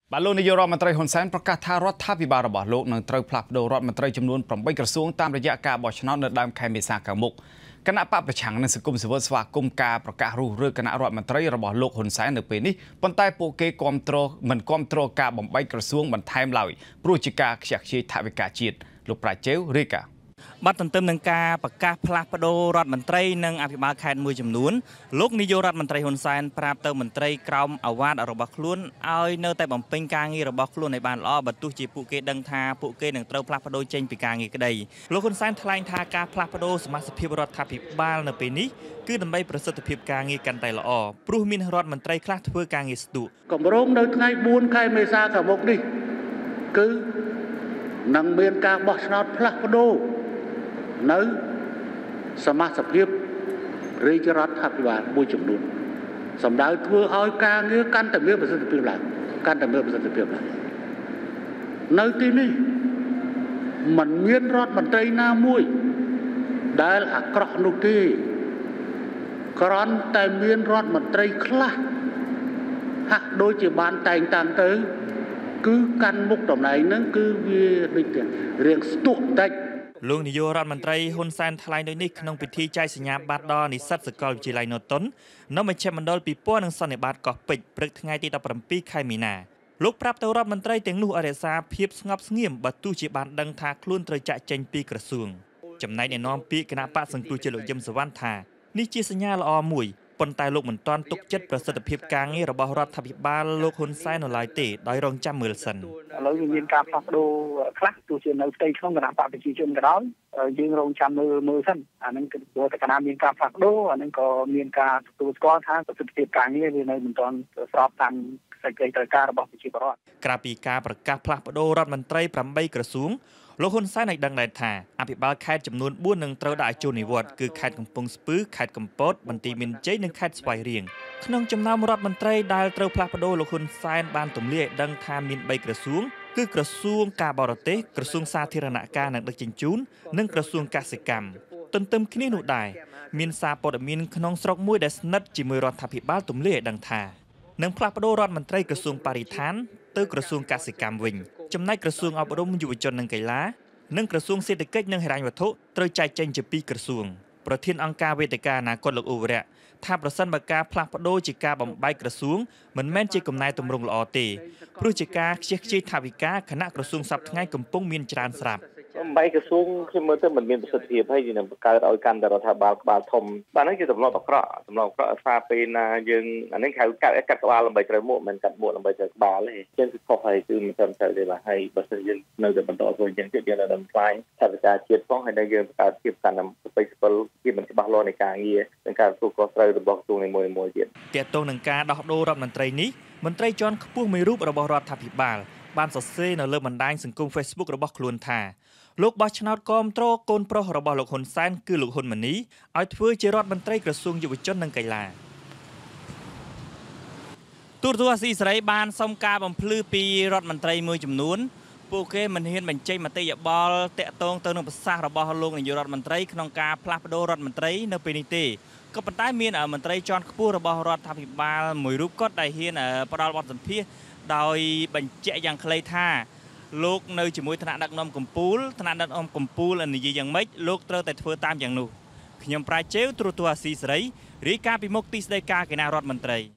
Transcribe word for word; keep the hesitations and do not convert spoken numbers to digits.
បាទលោកនាយករដ្ឋមន្ត្រីហ៊ុនសែនប្រកាសថារដ្ឋាភិបាលរបស់លោកនឹងត្រូវផ្លាស់ប្តូររដ្ឋមន្ត្រីចំនួនប្រាំបីក្រសួងតាមរយៈការបោះឆ្នោតនៅដើមខែមេសាខាងមុខគណៈបកប្រឆាំងនិងសង្គមស៊ីវិលស្វាគមន៍ការប្រកាសរុះរើគណៈរដ្ឋមន្ត្រីរបស់លោកហ៊ុនសែននៅពេលនេះប៉ុន្តែពួកគេគាំទ្រមិនគាំទ្រការបំបីក្រសួងបន្ថែមឡើយព្រោះជាការខ្ជះខ្ជាយថវិកាជាតិលោកប្រាជ្ញជេវរាយការណ៍បាត់ទន្ទឹមនឹងការប្រកាសផ្លាស់ប្តូររដ្ឋមន្ត្រីនិងអភិបាលខេត្តមួយចំនួនលោកនាយករដ្ឋមន្ត្រីហ៊ុនសែនប្រាប់ទៅមន្ត្រីក្រមអាវ៉ាតរបស់ខ្លួនឲ្យនៅតែបំពេញការងាររបស់ខ្លួនឲ្យបានល្អបើទោះជាពួកគេដឹងថាពួកគេនឹងត្រូវផ្លាស់ប្តូរចេញពីការងារក្តីលោកហ៊ុនសែនថ្លែងថាការផ្លាស់ប្តូរសមាជិកភាពរដ្ឋាភិបាលនៅពេលនេះគឺដើម្បីប្រសិទ្ធភាពការងារកាន់តែល្អព្រោះមានរដ្ឋមន្ត្រីខ្លះធ្វើការងារស្ទុះកម្រងនៅថ្ងៃបួនខែមេសាខាងមុខនេះគឺនឹងមានការបោះឆ្នោតផ្លាស់ប្តូរនៅសមាជិកភាពរាជរដ្ឋាភិបាលមួយចំនួនសម្ដៅធ្វើឲ្យការងារកាន់តែមានប្រសិទ្ធភាពឡើងកាន់តែមានប្រសិទ្ធភាពឡើងនៅទីនេះมันមានរដ្ឋមន្ត្រីណាមួយដែលអាក្រក់នោះទេគ្រាន់តែមានរដ្ឋមន្ត្រីខ្លះហាក់ដូចជាបានតែងតាំងទៅគឺកាន់មុខតំណែងហ្នឹងគឺវាដូចជារៀងស្ទុះបន្តិចលោកនាយករដ្ឋមន្ត្រីហ៊ុនសែនថ្លែងដូចនេះក្នុងពិធីចែកសញ្ញាបត្រដល់និស្សិតសាកលវិទ្យាល័យណូតុននៅមជ្ឈមណ្ឌលពិព័រណ៍និងសន្និបាតកោះពេជ្រព្រឹកថ្ងៃទីដប់ប្រាំពីរខែមីនាលោកប្រាប់ទៅរដ្ឋមន្ត្រីទាំងនោះឲ្យរក្សាភាពស្ងប់ស្ងៀមបើទោះជាបានដឹងថាខ្លួនត្រូវចាក់ចេញពីក្រសួងចំណែកអ្នកនាំពាក្យគណៈបកសង្គ្រោះជាតិលោកយឹមសវណ្ណថានេះជាសញ្ញាល្អមួយប៉ុន្តែលោកមិនទាន់ទុកចិត្តប្រសិទ្ធភាពការងាររបស់រដ្ឋាភិបាលលោកហ៊ុនសែននៅឡើយទេដោយរងចាំមើលសិនឥឡូវមានការផ្លាស់ប្ដូរខ្លះទោះជានៅផ្ទៃក្នុងគណៈបកប្រជាជនក៏ដោយយើងរងចាំមើលមើលសិនអានឹងគឺព្រោះតែគណៈមានការផ្លាស់ប្ដូរអានឹងក៏មានការទទួលស្គាល់ថាប្រសិទ្ធភាពការងារវានៅមិនទាន់ស្របតាមសេចក្តីត្រូវការរបស់ប្រជាពលរដ្ឋក្រៅពីការប្រកាសផ្លាស់ប្ដូររដ្ឋមន្ត្រីប្រាំបីក្រសួងលោកហ៊ុនសែនឲ្យដឹងដែរថាអភិបាលខេត្តចំនួនបួននឹងត្រូវដាក់ឲ្យចូលនិវត្តន៍គឺខេត្តកំពង់ស្ពឺខេត្តកំពតបន្ទាយមានជ័យនិងខេត្តស្វាយរៀងក្នុងចំណោមរដ្ឋមន្ត្រីដែលត្រូវផ្លាស់ប្ដូរលោកហ៊ុនសែនបានទម្លាយឲ្យដឹងថាមានបីក្រសួងគឺក្រសួងការបរទេសក្រសួងសាធារណការនិងដឹកជញ្ជូននិងក្រសួងកសិកម្មទន្ទឹមគ្នានោះដែរមានសារព័ត៌មានក្នុងស្រុកមួយដែលស្និទ្ធជាមួយរដ្ឋាភិបាលទម្លាយឲ្យដឹងថានឹងផ្លាស់ប្ដូររដ្ឋមន្ត្រីក្រសួងបរិស្ថានទៅក្រសួងកសិកម្មវិញចំណែកក្រសួងអប់រំយុវជននិងកីឡានិងក្រសួងសេដ្ឋកិច្ចនិងហិរញ្ញវត្ថុត្រូវចែកចេញជាពីរក្រសួងប្រធានអង្គការវេទិកាអនាគតលោកអ៊ូវរៈថាប្រសិនបើការផ្លាស់ប្ដូរជាការបំបែកក្រសួងមិនមែនជាកំណែទម្រង់ល្អទេព្រោះជាការខ្ជះខ្ជាយថវិកាគណៈក្រសួងសប្តាហ៍ថ្ងៃកំពុងមានច្រើនស្រាប់បំបីក្រសួងខ្ញុំមើលទៅមិនមានប្រសិទ្ធភាពហើយយើងនឹងបង្កើតឲ្យកាន់តែរដ្ឋាភិបាលក្បាលធំបាទហ្នឹងជាទម្លាប់អាក្រក់ទម្លាប់អាក្រក់សារពេលណាយើងអានេះហៅកាត់កាត់ក្បាលដើម្បីត្រូវមួកមិនកាត់មួកដើម្បីត្រូវក្បាលទេចឹងគឺខុសហើយគឺមិនត្រឹមត្រូវទេបាទហើយបើសិនយើងនៅតែបន្តធ្វើអញ្ចឹងទៀតយើងនៅតែខ្លាយថាវិការជាតិផងហើយនៅយើងបង្កើតភាពកាន់តែស្ពៃស្ពិលជាមិនច្បាស់លាស់នៃការងារនិងការទទួលខុសត្រូវរបស់ក្រសួងនីមួយៗទៀតទាក់ទងនឹងការដោះដូររដ្ឋមន្ត្រីនេះមន្ត្រីជាន់ខ្ពស់មួយរូបរបស់រដ្ឋាភិបាលបានសរសេរនៅលើបណ្ដាញសង្គម Facebook របស់ខ្លួនថាលោកបោះឆ្នោតគាំទ្រកូនប្រុសរបស់លោកហ៊ុនសែនគឺលោកហ៊ុនម៉ាណីឲ្យធ្វើជារដ្ឋមន្ត្រីក្រសួងយុវជននិងកីឡាទូរទស្សន៍អាស៊ីសេរីបានសុំការបំភ្លឺពីរដ្ឋមន្ត្រីមួយចំនួនពួកគេមិនហ៊ានបញ្ចេញមតិយោបល់តាក់ទងទៅនឹងប្រសាសន៍របស់លោកនាយករដ្ឋមន្ត្រីក្នុងការផ្លាស់ប្ដូររដ្ឋមន្ត្រីនៅពេលនេះទេក៏ប៉ុន្តែមានមន្ត្រីជាន់ខ្ពស់របស់រដ្ឋាភិបាលមួយរូបគាត់ដែលហ៊ានផ្ដល់បទសម្ភាសន៍ដោយបញ្ជាក់យ៉ាងខ្លីថាលោកនៅជាមួយថ្នាក់ដឹកនាំកម្ពុជាថ្នាក់ដឹកនាំកម្ពុជានិយាយយ៉ាងម៉េចលោកត្រូវតែធ្វើតាមយ៉ាងនោះខ្ញុំប្រាជ្ញជេវទូរទស្សន៍អាស៊ីសេរីរាយការណ៍ពីមុខទីស្តីការគណៈរដ្ឋមន្ត្រី